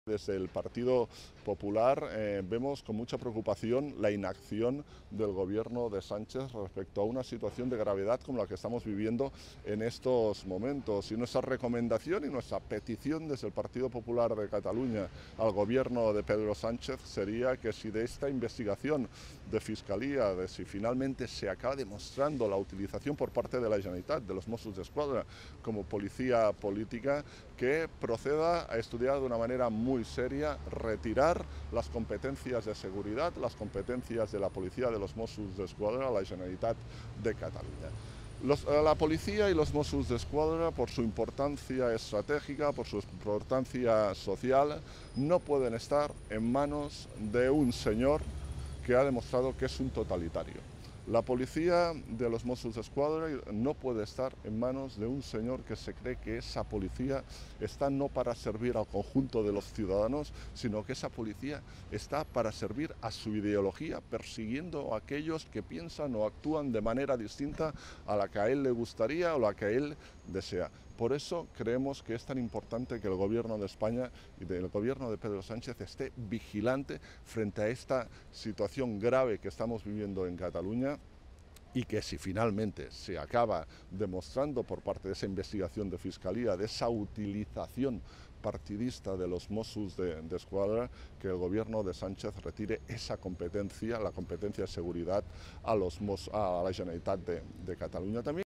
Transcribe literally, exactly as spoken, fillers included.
Desde el Partido Popular eh, vemos con mucha preocupación la inacción del gobierno de Sánchez respecto a una situación de gravedad como la que estamos viviendo en estos momentos. Y nuestra recomendación y nuestra petición desde el Partido Popular de Cataluña al gobierno de Pedro Sánchez sería que si de esta investigación de Fiscalía, de si finalmente se acaba demostrando la utilización por parte de la Generalitat, de los Mossos d'Esquadra como policía política, que proceda a estudiar de una manera muy seria, retirar las competencias de seguridad, las competencias de la policía de los Mossos d'Esquadra a la Generalitat de Cataluña. Los, la policía y los Mossos d'Esquadra, por su importancia estratégica, por su importancia social, no pueden estar en manos de un señor que ha demostrado que es un totalitario. La policía de los Mossos d'Esquadra no puede estar en manos de un señor que se cree que esa policía está no para servir al conjunto de los ciudadanos, sino que esa policía está para servir a su ideología, persiguiendo a aquellos que piensan o actúan de manera distinta a la que a él le gustaría o la que a él desea. Por eso creemos que es tan importante que el gobierno de España y el gobierno de Pedro Sánchez esté vigilante frente a esta situación grave que estamos viviendo en Cataluña, y que si finalmente se acaba demostrando por parte de esa investigación de Fiscalía, de esa utilización partidista de los Mossos d'Esquadra, que el gobierno de Sánchez retire esa competencia, la competencia de seguridad, a, los, a la Generalitat de, de Cataluña también.